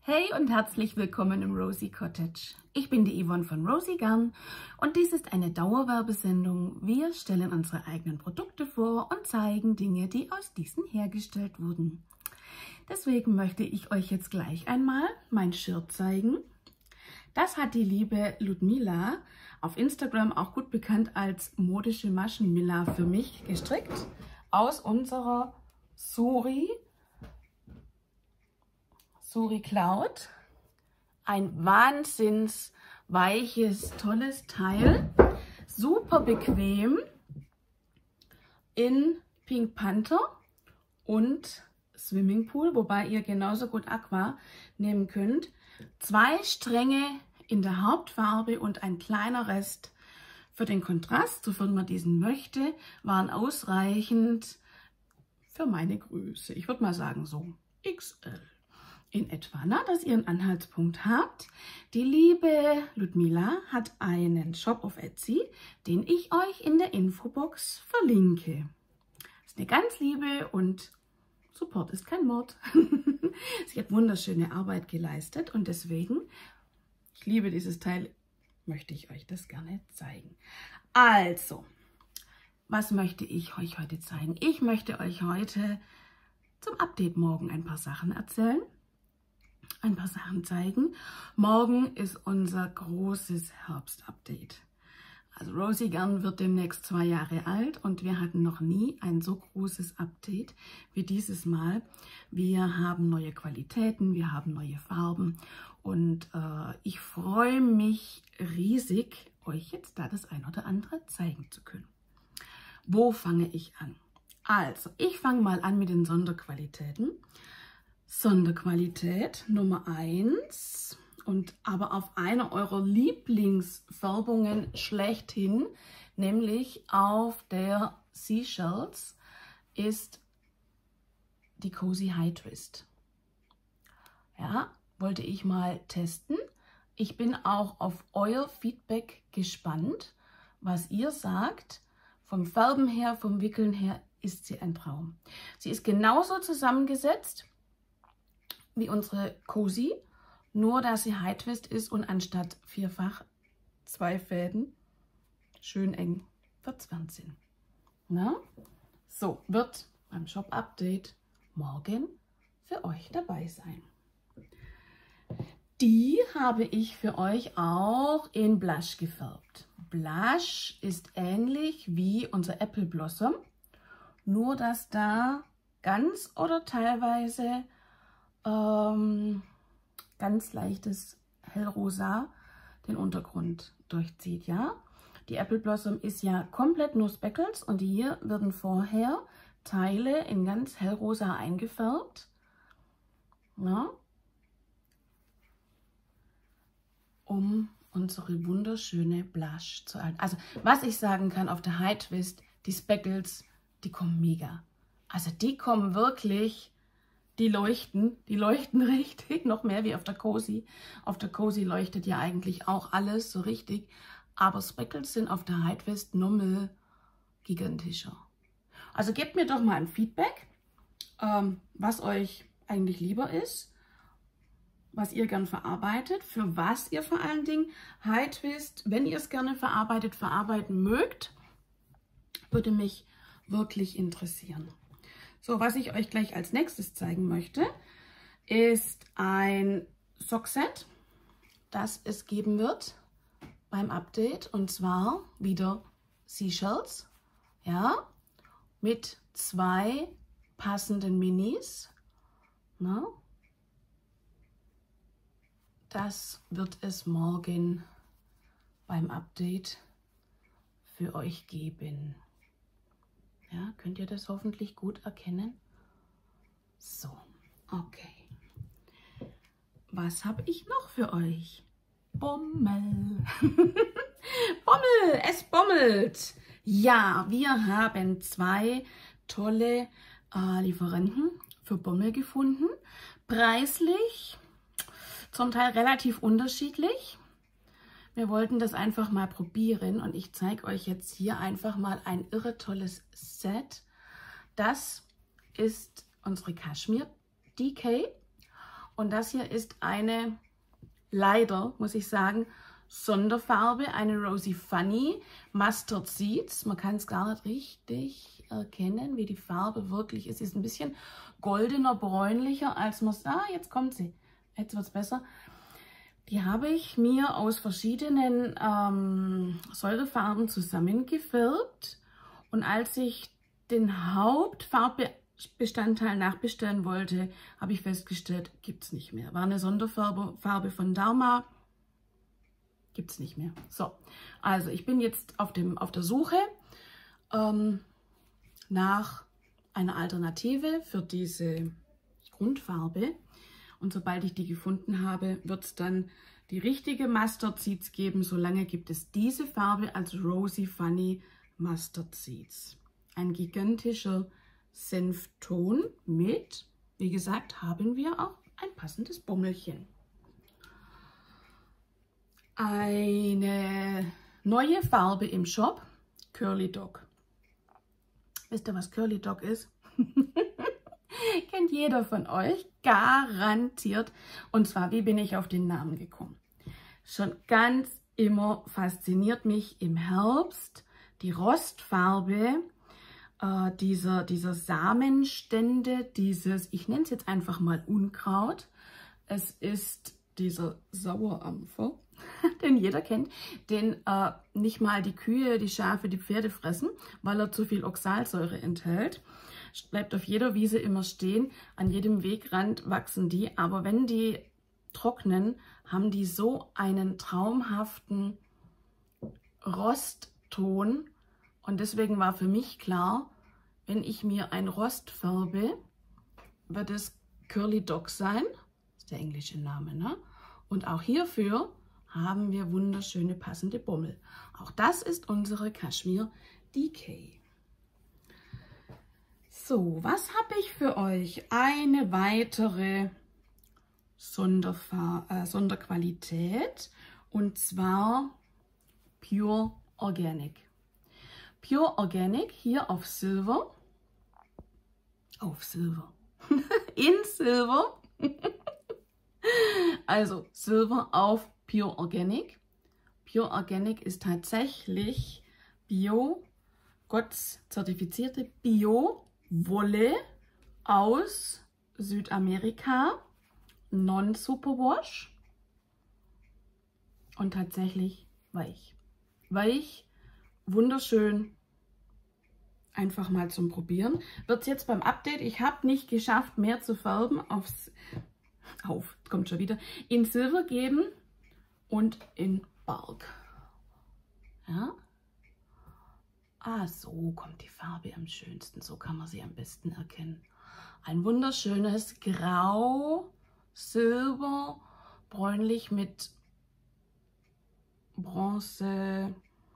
Hey und herzlich willkommen im Rosie Cottage. Ich bin die Yvonne von Rosie Garn und dies ist eine Dauerwerbesendung. Wir stellen unsere eigenen Produkte vor und zeigen Dinge, die aus diesen hergestellt wurden. Deswegen möchte ich euch jetzt gleich einmal mein Shirt zeigen. Das hat die liebe Ludmila, auf Instagram auch gut bekannt als modische Maschenmila, für mich gestrickt aus unserer Suri Cloud. Ein wahnsinns weiches, tolles Teil, super bequem in Pink Panther und Swimmingpool, wobei ihr genauso gut Aqua nehmen könnt. 2 Stränge in der Hauptfarbe und ein kleiner Rest für den Kontrast, sofern man diesen möchte, waren ausreichend für meine Größe. Ich würde mal sagen so XL. In etwa, dass ihr einen Anhaltspunkt habt. Die liebe Ludmila hat einen Shop auf Etsy, den ich euch in der Infobox verlinke. Ist eine ganz liebe und Support ist kein Mord. Sie hat wunderschöne Arbeit geleistet und deswegen, ich liebe dieses Teil, möchte ich euch das gerne zeigen. Also, was möchte ich euch heute zeigen? Ich möchte euch heute zum Update morgen ein paar Sachen erzählen. Ein paar Sachen zeigen. Morgen ist unser großes Herbst-Update. Also Rosie Garn wird demnächst 2 Jahre alt und wir hatten noch nie ein so großes Update wie dieses Mal. Wir haben neue Qualitäten, wir haben neue Farben und ich freue mich riesig, euch jetzt da das ein oder andere zeigen zu können. Wo fange ich an? Also, ich fange mal an mit den Sonderqualitäten. Sonderqualität Nummer 1 und aber auf einer eurer Lieblingsfärbungen schlechthin, nämlich auf der Seashells, ist die Cozy High Twist. Ja, wollte ich mal testen. Ich bin auch auf euer Feedback gespannt, was ihr sagt. Vom Färben her, vom Wickeln her ist sie ein Traum. Sie ist genauso zusammengesetzt wie unsere Cozy, nur dass sie High Twist ist und anstatt 4-fach 2 Fäden schön eng verzwirnt sind. Na? So wird beim Shop Update morgen für euch dabei sein. Die habe ich für euch auch in Blush gefärbt. Blush ist ähnlich wie unser Apple Blossom, nur dass da ganz oder teilweise ganz leichtes hellrosa den Untergrund durchzieht, ja. Die Apple Blossom ist ja komplett nur Speckles und hier werden vorher Teile in ganz hellrosa eingefärbt, ja, um unsere wunderschöne Blush zu erhalten. Also was ich sagen kann auf der High Twist, die Speckles, die kommen mega. Also die kommen wirklich... Die leuchten richtig, noch mehr wie auf der Cozy. Auf der Cozy leuchtet ja eigentlich auch alles so richtig, aber Speckles sind auf der High Twist nochmal gigantischer. Also gebt mir doch mal ein Feedback, was euch eigentlich lieber ist, was ihr gern verarbeitet, für was ihr vor allen Dingen High Twist, wenn ihr es gerne verarbeiten mögt, würde mich wirklich interessieren. So, was ich euch gleich als nächstes zeigen möchte, ist ein Sockset, das es geben wird beim Update. Und zwar wieder Seashells, ja, mit 2 passenden Minis. Na, das wird es morgen beim Update für euch geben. Ja, könnt ihr das hoffentlich gut erkennen? So, okay. Was habe ich noch für euch? Bommel. Bommel, es bommelt. Ja, wir haben 2 tolle Lieferanten für Bommel gefunden. Preislich zum Teil relativ unterschiedlich. Wir wollten das einfach mal probieren und ich zeige euch jetzt hier einfach mal ein irre tolles Set. Das ist unsere Kaschmir DK Und das hier ist eine, leider muss ich sagen, Sonderfarbe, eine Rosy Funny Mustard Seeds. Man kann es gar nicht richtig erkennen, wie die Farbe wirklich ist. Sie ist ein bisschen goldener, bräunlicher, als man es... Ah, jetzt kommt sie. Jetzt wird es besser. Die habe ich mir aus verschiedenen Säurefarben zusammengefärbt. Und als ich den Hauptfarbbestandteil nachbestellen wollte, habe ich festgestellt, gibt es nicht mehr. War eine Sonderfarbe von Dharma. Gibt es nicht mehr. So, also ich bin jetzt auf der Suche nach einer Alternative für diese Grundfarbe. Und sobald ich die gefunden habe, wird es dann die richtige Mustard Seeds geben. Solange gibt es diese Farbe als Rosy Funny Mustard Seeds. Ein gigantischer Senfton mit, wie gesagt, haben wir auch ein passendes Bommelchen. Eine neue Farbe im Shop, Curly Dog. Wisst ihr, was Curly Dog ist? Kennt jeder von euch, garantiert. Und zwar, wie bin ich auf den Namen gekommen? Schon ganz immer fasziniert mich im Herbst die Rostfarbe dieser Samenstände, dieses, ich nenne es jetzt einfach mal Unkraut. Es ist dieser Sauerampfer, den jeder kennt, den nicht mal die Kühe, die Schafe, die Pferde fressen, weil er zu viel Oxalsäure enthält. Bleibt auf jeder Wiese immer stehen, an jedem Wegrand wachsen die, aber wenn die trocknen, haben die so einen traumhaften Rostton und deswegen war für mich klar, wenn ich mir ein Rost färbe, wird es Curly Dog sein, das ist der englische Name, ne? Und auch hierfür haben wir wunderschöne passende Bommel. Auch das ist unsere Kashmir DK. So, was habe ich für euch? Eine weitere Sonderqualität und zwar Pure Organic. Pure Organic hier auf Silver. Auf Silver. In Silver. Also Silver auf Pure Organic. Pure Organic ist tatsächlich Bio, GOTS zertifizierte Bio-Wolle aus Südamerika, Non-Superwash und tatsächlich weich. Weich, wunderschön, einfach mal zum Probieren. Wird es jetzt beim Update, ich habe nicht geschafft, mehr zu färben, kommt schon wieder, in Silber geben und in Bark. Ja. Ah, so kommt die Farbe am schönsten, so kann man sie am besten erkennen. Ein wunderschönes Grau, Silber, bräunlich mit Bronze,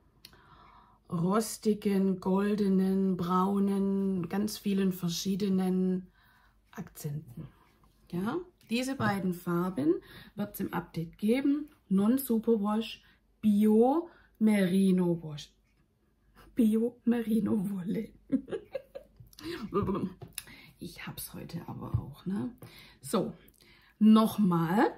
rostigen, goldenen, braunen, ganz vielen verschiedenen Akzenten. Ja, diese beiden Farben wird es im Update geben. Non-Superwash, Bio Merino Wash. Bio Merino Wolle. Ich hab's heute aber auch, ne? So, nochmal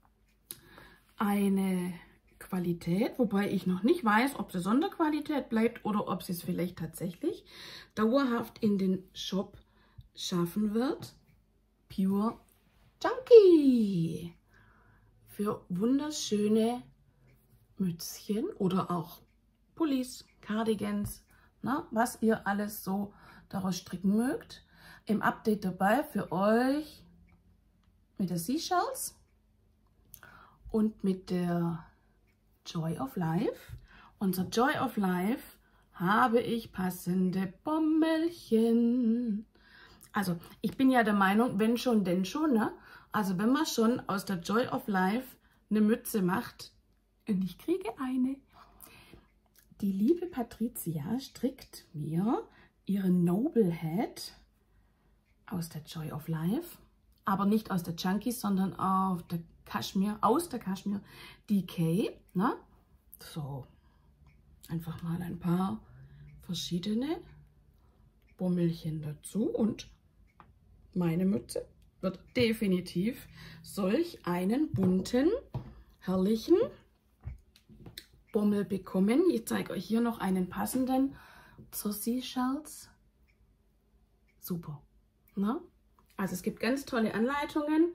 eine Qualität, wobei ich noch nicht weiß, ob sie Sonderqualität bleibt oder ob sie es vielleicht tatsächlich dauerhaft in den Shop schaffen wird. Pure Junkie für wunderschöne Mützchen oder auch Pullis, Cardigans, na, was ihr alles so daraus stricken mögt. Im Update dabei für euch mit der Seashells und mit der Joy of Life. Unser Joy of Life habe ich passende Bommelchen. Also ich bin ja der Meinung, wenn schon, denn schon. Ne? Also wenn man schon aus der Joy of Life eine Mütze macht, und ich kriege eine. Die liebe Patricia strickt mir ihre Noble Head aus der Joy of Life, aber nicht aus der Junkies, sondern aus der Kashmir DK. Ne? So, einfach mal ein paar verschiedene Bommelchen dazu und meine Mütze wird definitiv solch einen bunten, herrlichen Bommel bekommen. Ich zeige euch hier noch einen passenden zur Seashells. Super. Na? Also es gibt ganz tolle Anleitungen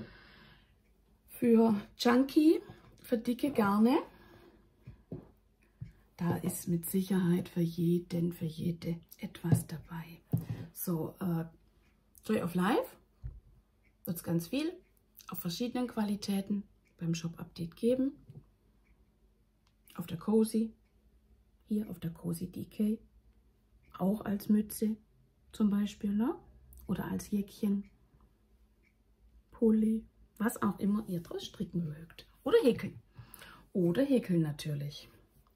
für Chunky, für dicke Garne. Da ist mit Sicherheit für jeden, für jede etwas dabei. So, Joy of Life wird es ganz viel auf verschiedenen Qualitäten beim Shop-Update geben. Auf der Cozy, hier auf der Cozy DK, auch als Mütze zum Beispiel, ne? Oder als Jäckchen, Pulli, was auch immer ihr draus stricken mögt. Oder häkeln. Oder häkeln natürlich.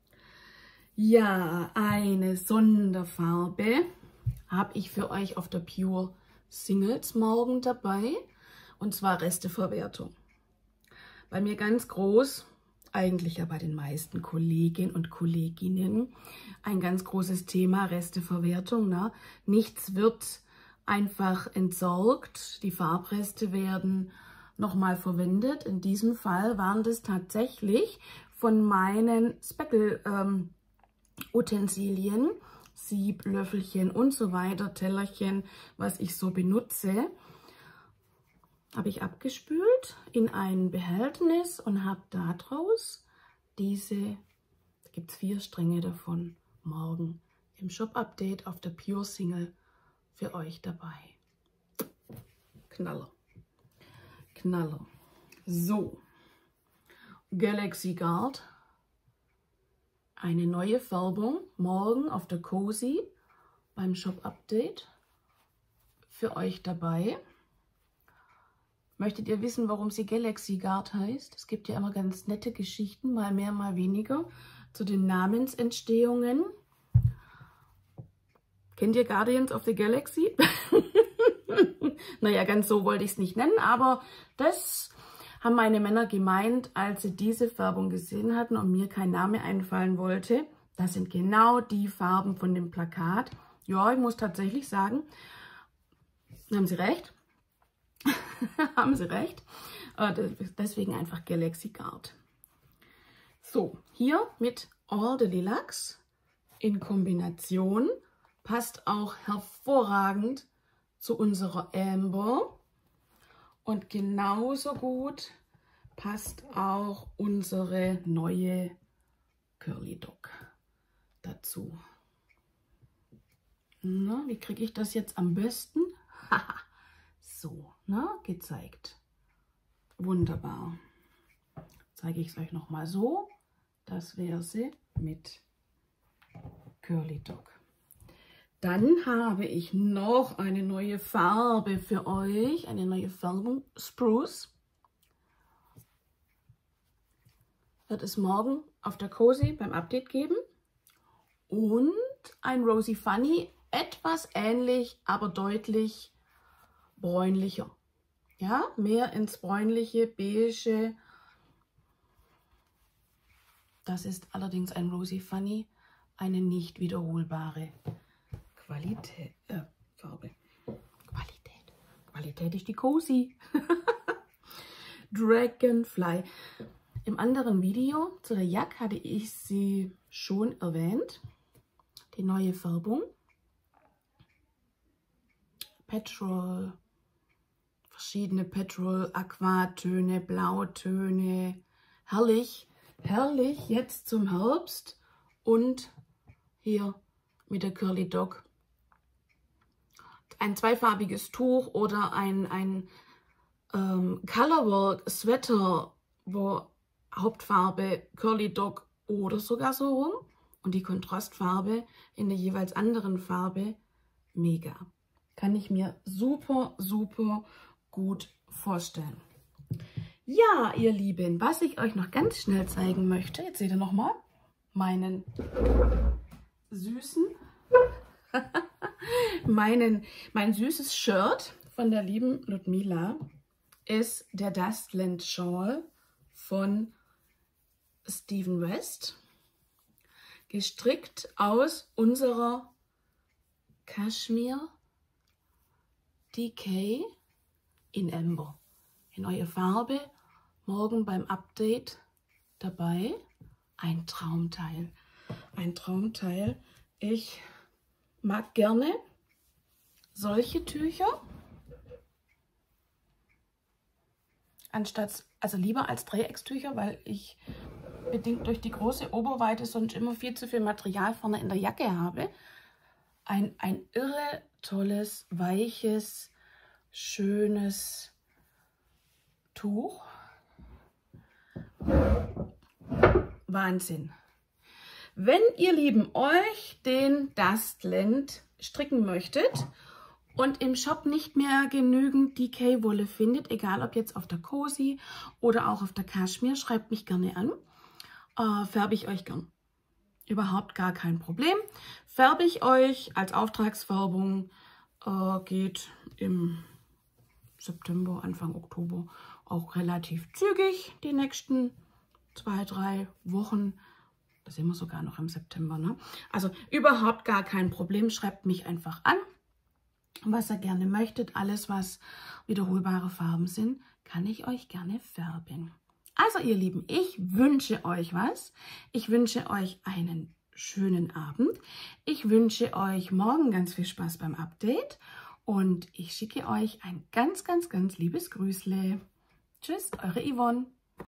Ja, eine Sonderfarbe habe ich für euch auf der Pure Singles morgen dabei. Und zwar Resteverwertung. Bei mir ganz groß, eigentlich ja bei den meisten Kolleginnen und Kolleginnen, ein ganz großes Thema Resteverwertung. Ne? Nichts wird einfach entsorgt, die Farbreste werden nochmal verwendet. In diesem Fall waren das tatsächlich von meinen Speckle-Utensilien, Sieb, Löffelchen und so weiter, Tellerchen, was ich so benutze, habe ich abgespült in ein Behältnis und habe daraus diese, da gibt es 4 Stränge davon, morgen im Shop-Update auf der Pure Single für euch dabei. Knaller. Knaller. So, Galaxy Guard. Eine neue Färbung morgen auf der Cozy beim Shop-Update für euch dabei. Möchtet ihr wissen, warum sie Galaxy Guard heißt? Es gibt ja immer ganz nette Geschichten, mal mehr, mal weniger, zu den Namensentstehungen. Kennt ihr Guardians of the Galaxy? Naja, ganz so wollte ich es nicht nennen, aber das haben meine Männer gemeint, als sie diese Färbung gesehen hatten und mir kein Name einfallen wollte. Das sind genau die Farben von dem Plakat. Ja, ich muss tatsächlich sagen, haben sie recht. Haben sie recht. Deswegen einfach Galaxy Guard. So, hier mit All the Lilacs in Kombination. Passt auch hervorragend zu unserer Amber. Und genauso gut passt auch unsere neue Curly Dog dazu. Na, wie kriege ich das jetzt am besten? So, na, gezeigt. Wunderbar. Zeige ich es euch nochmal so. Das wäre sie mit Curly Dog. Dann habe ich noch eine neue Farbe für euch, eine neue Färbung, Spruce. Wird es morgen auf der Cozy beim Update geben. Und ein Rosy Funny, etwas ähnlich, aber deutlich bräunlicher. Ja, mehr ins bräunliche, beige. Das ist allerdings ein Rosy Funny, eine nicht wiederholbare Farbe. Qualität ist die Cozy. Dragonfly. Im anderen Video zu der Jacke hatte ich sie schon erwähnt. Die neue Färbung. Petrol. Verschiedene Petrol, Aquatöne, Blautöne. Herrlich. Herrlich jetzt zum Herbst. Und hier mit der Curly Dog. Ein zweifarbiges Tuch oder ein Colorwork Sweater, wo Hauptfarbe Curly Dog oder sogar so rum und die Kontrastfarbe in der jeweils anderen Farbe, mega. Kann ich mir super, super gut vorstellen. Ja, ihr Lieben, was ich euch noch ganz schnell zeigen möchte, jetzt seht ihr nochmal meinen süßen mein süßes Shirt von der lieben Ludmila ist der Dustland Shawl von Stephen West, gestrickt aus unserer Kashmir DK in Amber. In neue Farbe, morgen beim Update dabei. Ein Traumteil. Ein Traumteil. Ich mag gerne solche Tücher. Anstatt, also lieber als Dreieckstücher, weil ich bedingt durch die große Oberweite sonst immer viel zu viel Material vorne in der Jacke habe. Ein irre tolles, weiches, schönes Tuch. Wahnsinn. Wenn ihr Lieben euch den Dustland stricken möchtet und im Shop nicht mehr genügend DK-Wolle findet, egal ob jetzt auf der Cozy oder auch auf der Kaschmir, schreibt mich gerne an. Färbe ich euch gern. Überhaupt gar kein Problem. Färbe ich euch als Auftragsfärbung, geht im September, Anfang Oktober auch relativ zügig, die nächsten 2-3 Wochen. Da sind wir sogar noch im September, ne? Also überhaupt gar kein Problem. Schreibt mich einfach an, was ihr gerne möchtet. Alles, was wiederholbare Farben sind, kann ich euch gerne färben. Also ihr Lieben, ich wünsche euch was. Ich wünsche euch einen schönen Abend. Ich wünsche euch morgen ganz viel Spaß beim Update. Und ich schicke euch ein ganz, ganz, ganz liebes Grüßle. Tschüss, eure Yvonne.